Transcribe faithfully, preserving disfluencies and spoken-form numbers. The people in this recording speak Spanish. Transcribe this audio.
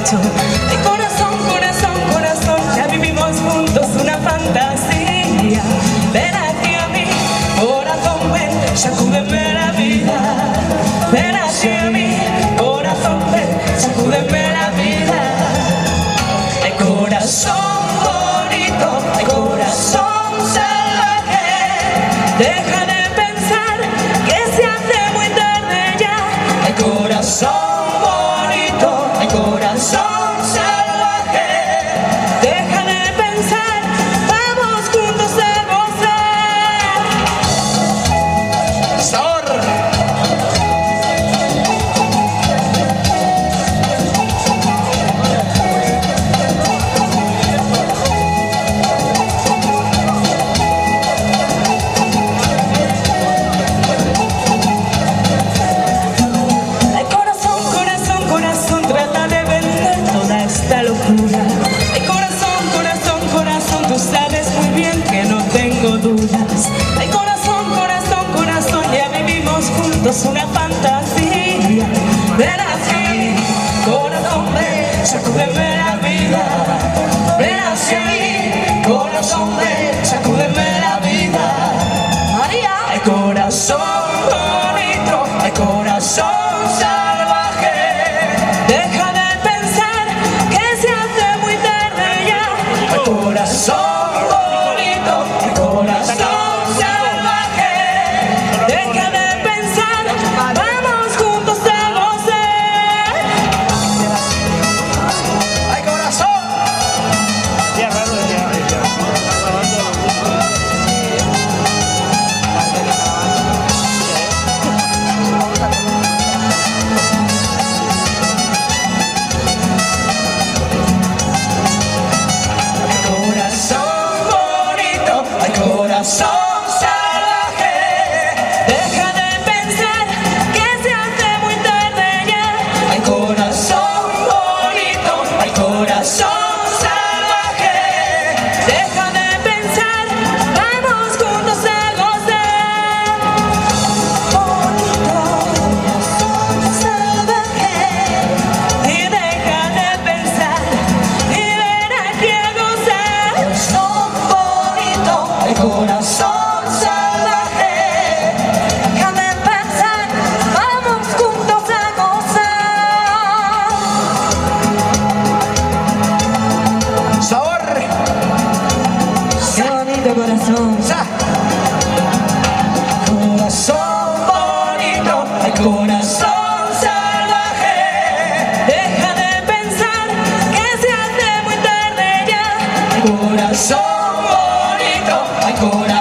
hecho. Ay, corazón, corazón, corazón, ya vivimos juntos una fantasía. Ven aquí a mí, corazón, ven, sacúdeme la vida. Ven aquí a mí, corazón, ven, sacúdeme la vida. Ay, corazón bonito, ay, corazón salvaje, deja de pensar que se hace muy tarde ya. Ay, corazón bonito, ay, corazón salvaje, deja de pensar, vamos juntos a gozar. Sabor. Ay, corazón, corazón, corazón, trata de vender toda esta locura. Ay, corazón, corazón, corazón, tú sabes muy bien que no tengo dudas. Ay, corazón, corazón, corazón, ya vivimos juntos una fantasía. Ven aquí, corazón, ven, sacúdeme la vida. Ven aquí, corazón, ven, sacúdeme la vida. María. Ay, corazón bonito, ay, corazón salvaje, deja de pensar que se hace muy tarde ya. Ay, corazón bonito, ay, corazón salvaje, deja de pensar, vamos juntos a gozar. ¡Ay, corazón! Corazón bonito, ay, corazón salvaje, deja de pensar que se hace muy tarde ya. Ay, corazón bonito, ay, corazón salvaje, deja de pensar, vamos juntos a gozar. Bonito, corazón salvaje, y deja de pensar, y ven aquí a gozar. Corazón bonito, ay, corazón salvaje, deja de pensar, vamos juntos a gozar. Sabor. Qué bonito, corazón. Sa. Corazón bonito, ay, corazón salvaje, deja de pensar que se hace muy tarde ya. Ay, corazón bonito, ay, corazón